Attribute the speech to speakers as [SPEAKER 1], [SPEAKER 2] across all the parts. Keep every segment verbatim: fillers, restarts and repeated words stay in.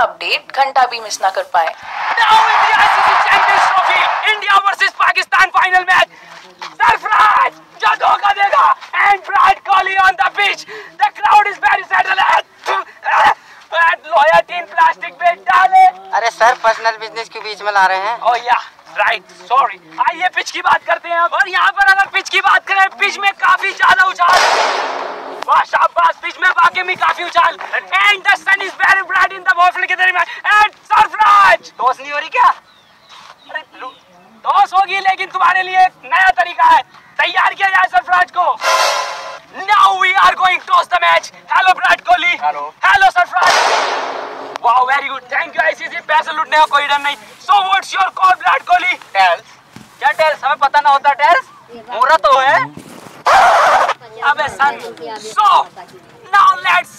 [SPEAKER 1] Update घंटा भी miss ना कर पाए।
[SPEAKER 2] Now India I C C Champions Trophy, India versus Pakistan final match. Sarfraz जो धोखा देगा and Virat Kohli on the pitch. The crowd is very settled and lawyer तीन plastic bag डाले।
[SPEAKER 3] अरे सर पर्सनल बिजनेस क्यों बीच में ला रहे हैं?
[SPEAKER 2] Oh yeah, right, sorry. आइए पिच की बात करते हैं और यहाँ पर अगर पिच की बात करें, पिच में काफी ज्यादा उछाल, वाह शाबाश, पिच में वाकई में काफी उछाल and the sun is very bright in the ball के दरमियान and सरफराज टॉस नहीं हो रही क्या? अरे टॉस होगी लेकिन तुम्हारे लिए एक नया तरीका है, तैयार किया जाए सरफराज को। Now we are going to toss the match. Hello Virat Kohli. Hello. Hello Sarfaraz. Wow, very good. Thank you I C C। पैसे लूटने का कोई डर नहीं। So what's your call Virat Kohli? Tails. क्या टेल्स? हमें पता ना होता टेल्स? मोरा तो है। अबे सन। So now let's।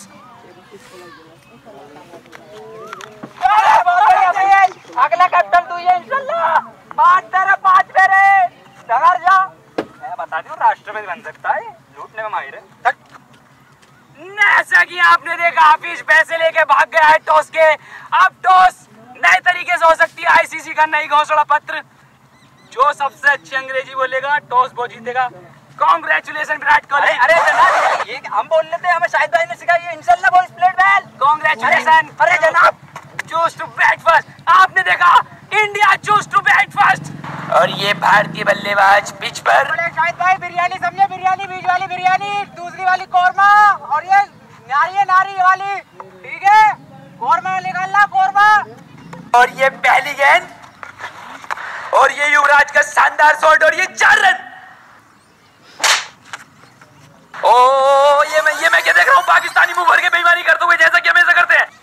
[SPEAKER 2] अगला कैप्टन तू ये इंशाल्लाह। पांच तेरे पांच मेरे। डगर जा। मैं बता दूं राष्ट्रपति बन सकता है, लूटने में माहिर है। जैसा कि आपने देखा हाफिज पैसे लेके भाग गया है टॉस के। अब टॉस नए तरीके से हो सकती है। I C C का नई घोषणा पत्र, जो सबसे अच्छी अंग्रेजी बोलेगा टॉस वो जीतेगा। कांग्रेचुलेशन विराट कोहली। अरे जनाब ये हम बोल लेते हैं, हमें शाहिद भाई ने सिखाया, इंशाल्लाह वो स्प्लिट बैल। कांग्रेचुलेशन। अरे जनाब चूज टू बैट फर्स्ट। आपने देखा India choose to bat first और ये भारतीय बल्लेबाज पिच पर।
[SPEAKER 3] शाहिद भाई बिरयानी समझे, बिरयानी बीज वाली बिरयानी, दूसरी वाली कौरमा और ये नारी नारी वाली, ठीक है? कौरमा निकालना कौरमा।
[SPEAKER 2] और ये पहली गेंद और ये युवराज का शानदार शॉट और ये चार रन। ओ ये मैं ये मैं क्या देख रहा हूँ, पाकिस्तानी मुंह भर के बेईमानी करते हुए जैसा कि हमेशा करते हैं।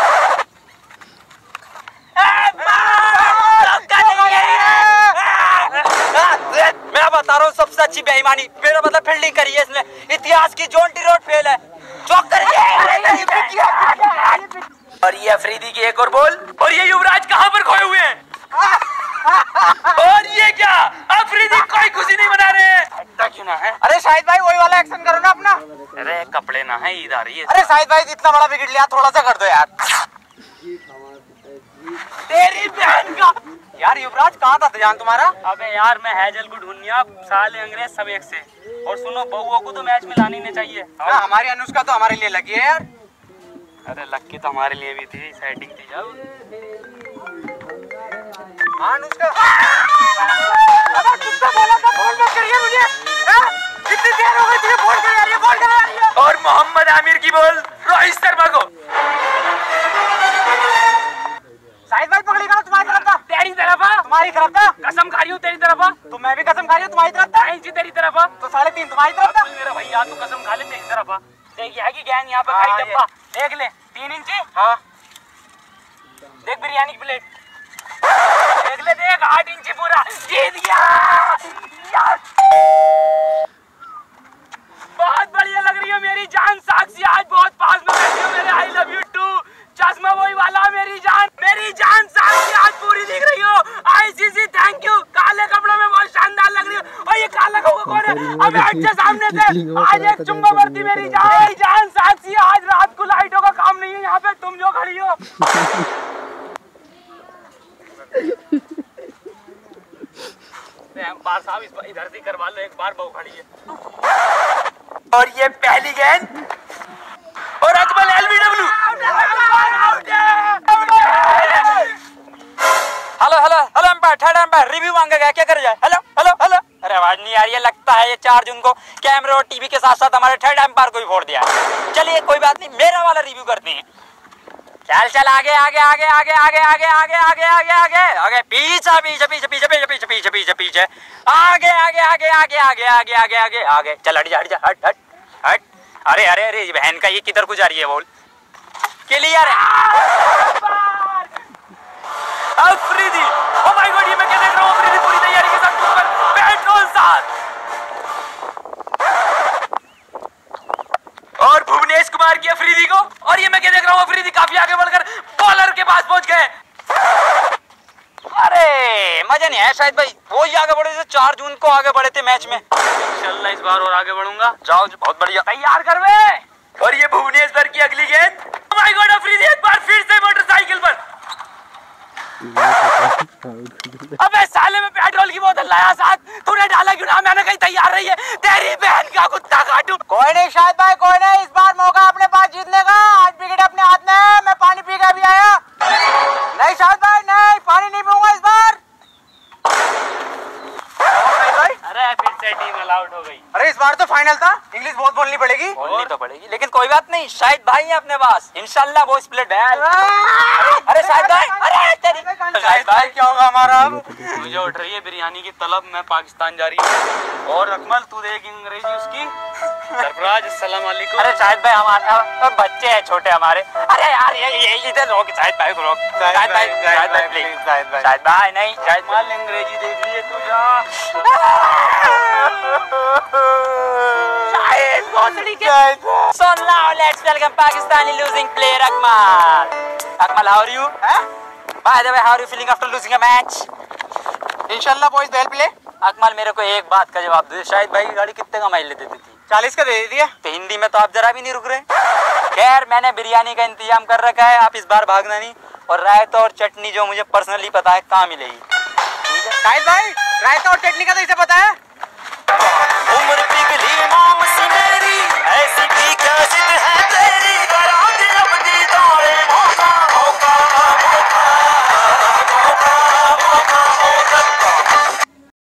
[SPEAKER 2] मैं बता रहा हूँ सबसे अच्छी बेईमानी, मेरा मतलब फील्डिंग करी है इसने, इतिहास की जॉन टी रोड फेल है। चौक और ये अफरीदी की एक और बॉल और ये युवराज कहाँ पर खोए हुए हैं? और ये क्या अफरीदी कोई खुशी नहीं मना रहे हैं? क्यों ना है?
[SPEAKER 3] अरे शाहिद भाई वही वाला एक्शन करो ना अपना।
[SPEAKER 2] अरे कपड़े ना है, ईद आ रही है।
[SPEAKER 3] अरे शाहिद भाई इतना बड़ा विकेट लिया, थोड़ा सा कर दो यार।
[SPEAKER 2] तेरी बहन का
[SPEAKER 3] यार युवराज कहाँ था जान तुम्हारा?
[SPEAKER 2] अबे यार मैं हैजल को ढूंढनिया, साले अंग्रेज सब एक से। और सुनो बहुओं को तो मैच में लानी नहीं चाहिए।
[SPEAKER 3] हाँ, हमारी अनुष्का तो हमारे लिए लगी है यार।
[SPEAKER 2] अरे लक्की तो हमारे लिए भी थी, सेटिंग थी जब।
[SPEAKER 3] हाँ अनुष्का। अबे तुमसे बोला था फोन मत करिए मुझे। कितनी देर हो गई तुझे फोन कर यार, ये फोन कर यार ये।
[SPEAKER 2] और मोहम्मद आमिर की बॉल रोहित शर्मा को।
[SPEAKER 3] शाहिद भाई पकड़ी करो, तुम्हारी तरफ था।
[SPEAKER 2] तेरी तरफ है?
[SPEAKER 3] तुम्हारी तरफ था।
[SPEAKER 2] कसम खा रही हूँ तेरी तरफ है।
[SPEAKER 3] तो मैं भी कसम खा रही हूँ तुम्हारी तरफ था।
[SPEAKER 2] नहीं जी तेरी तरफ है।
[SPEAKER 3] तो साढ़े तीन तुम्हारी तरफ था।
[SPEAKER 2] मेरा भैया तू कसम खा ले तेरी तरफ है। देख है कि गेंद यहाँ पे खाई डब्बा, देख ले तीन इंची।
[SPEAKER 3] हाँ
[SPEAKER 2] देख बिरयानी की प्लेट, देख ले, देख आठ इंची पूरा। जीत गया यार, बहुत बढ़िया लग रही है मेरी जान। साक्षी आज बहुत पास में बैठी हो मेरे। I love you too. चश्मा वही वाला मेरी जान, मेरी जान साक्षी आज पूरी दिख रही हो। I C C thank you. काले कपड़ों में बहुत शानदार लग रही हो। और ये काला कौवा कौन है? अबे हट जा सामने से। आज एक चुम्मा भरती मेरी जान। मेरी जान साक्षी आज रात को लाइटों का काम नहीं है यहाँ पे, तुम जो खड़ी हो। एम्पायर साहब इस बार इधर से करवा लो, एक बार बहु खड़ी है। और ये पहली गेंद और Akmal LBW.
[SPEAKER 3] Hello hello hello umpire, third umpire review मांगेगा, क्या कर जाए? Hello hello hello. अरे आवाज नहीं आ रही है, लगता है ये चार जून को कैमरे और टीवी के साथ साथ हमारे थर्ड एम्पायर को भी वोट दिया। चलिए कोई बात नहीं, मेरा वाला रिव्यू करते हैं। चल चल आगे आगे आगे आगे आगे आगे आगे आगे आगे आगे आगे पीछे पीछे पीछे पीछे पीछे पीछे पीछे पीछे पीछे आगे आगे आगे आगे आगे आगे आगे आगे आगे चल हट जा हट जा हट हट हट। अरे अरे अरे बहन का ये किधर को जा रही है बॉल? क्लियर है।
[SPEAKER 2] अफरीदी, ओह माय गॉड, ये मैं क्या देख रहा हूँ? अफरीदी पूरी तैयारी के साथ ऊपर पेट्रोल साथ और भुवनेश कुमार की अफरीदी को। और ये मैं क्या देख रहा हूँ? अफरीदी काफी आगे बढ़कर बॉलर के पास पहुंच गए।
[SPEAKER 3] अरे मजा नहीं आया शायद भाई, वो ही आगे बढ़े थे, चार जून को आगे बढ़े थे मैच में।
[SPEAKER 2] इंशाल्लाह इस बार और आगे बढ़ूंगा।
[SPEAKER 3] जाओ बहुत बढ़िया,
[SPEAKER 2] तैयार कर वे। और ये भुवनेश्वर की अगली गेंद, ओह माय गॉड, अफरीदी एक बार फिर से मोटरसाइकिल
[SPEAKER 3] पड़ेगी, लेकिन कोई बात नहीं, शाहिद भाई है अपने पास, इंशाल्लाह वो स्प्लिट है। अरे शाहिद भाई, अरे तेरी शाहिद भाई क्या होगा हमारा अब?
[SPEAKER 2] मुझे उठ रही है बिरयानी की तलब, मैं पाकिस्तान जा रही हूँ। और अकमल तू देख अंग्रेजी उसकी। सरफराज अस्सलाम वालेकुम।
[SPEAKER 3] अरे शाहिद भाई हमारे बच्चे हैं छोटे हमारे। अरे यार ये ये इधर रोक, शाहिद भाई को रोक। शाहिद भाई, शाहिद भाई प्लीज, शाहिद भाई, शाहिद भाई नहीं, शाहिद
[SPEAKER 2] माल अंग्रेजी देख लिए तू जा।
[SPEAKER 3] शाहिद भोसड़ी के। So now let's welcome Pakistani losing player Akmal. Akmal, how are you? Huh? By the way, how are you feeling after losing a match?
[SPEAKER 4] इंशाल्लाह बॉयज वेल प्ले।
[SPEAKER 3] अकमल मेरे को एक बात का जवाब दे, शाहिद भाई की गाड़ी कितने का माइलेज देती थी?
[SPEAKER 4] चालीस का दे दिया।
[SPEAKER 3] तो हिंदी में तो आप जरा भी नहीं रुक रहे। खैर मैंने बिरयानी का इंतजाम कर रखा है, आप इस बार भागना नहीं। और रायता और चटनी जो मुझे पर्सनली पता है कहाँ मिलेगी।
[SPEAKER 4] शाहिद भाई रायता और चटनी का तो इसे पता है।
[SPEAKER 3] उम्र